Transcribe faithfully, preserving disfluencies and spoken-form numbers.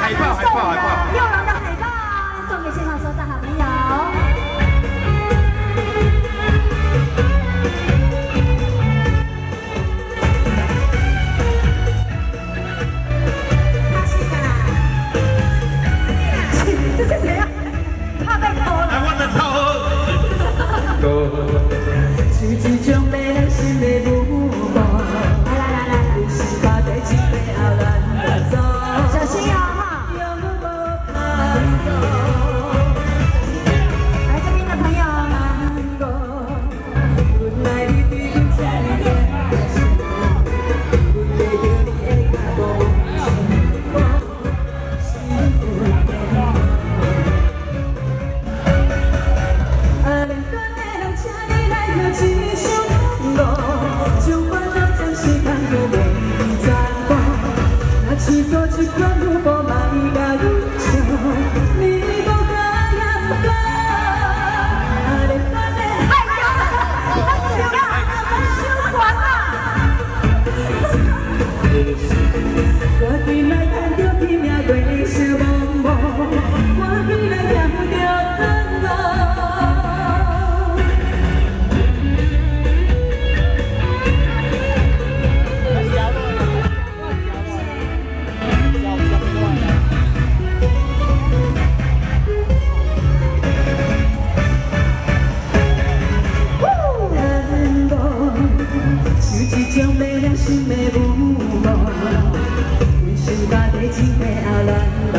海报，海报，海报， 六郎的海报送给现场所有的好朋友。他是谁啊？这是谁啊？怕被偷了。 哎，我的头。 是一种迷人心的舞步，来来来来，有时把地一杯后咱就走。 小心哦哈！来这边的朋友， 去做一款舞步，嘛伊甲你唱，你无甲也不讲，啊咧反咧， 太高了，太高了，羞管啊！ 我起来看着天命月烧蒙蒙，我起来看着天路。一种迷人心的舞步，为想把地一杯后咱。